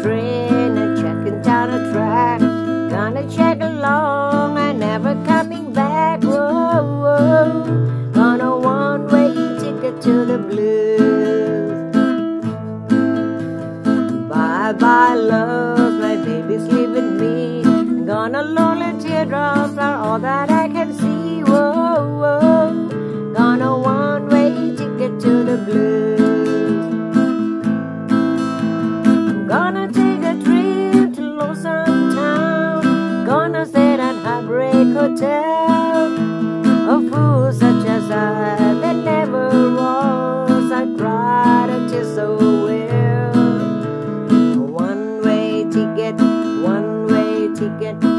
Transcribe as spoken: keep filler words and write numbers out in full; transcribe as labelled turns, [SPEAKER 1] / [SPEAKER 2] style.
[SPEAKER 1] train and checking down the track. Gonna check along and never coming back. Whoa, whoa. Gonna one-way ticket to the blues. Bye bye love, my baby's leaving me. Gonna lonely teardrops are all that I can see. Whoa, whoa. Gonna one-way ticket to the blues. Gonna take a trip to Lonesome Town. Gonna stay at Heartbreak Hotel. A fool such as I that never was. I cried until so well. One way ticket, one way ticket.